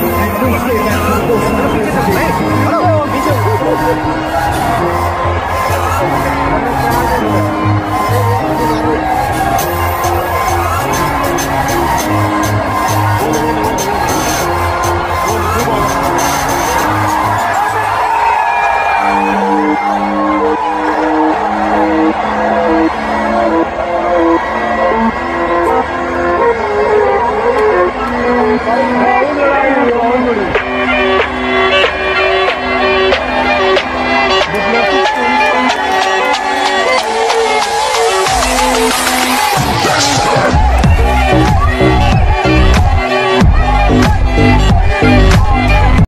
可以睡在过去的飞机。好了，明天。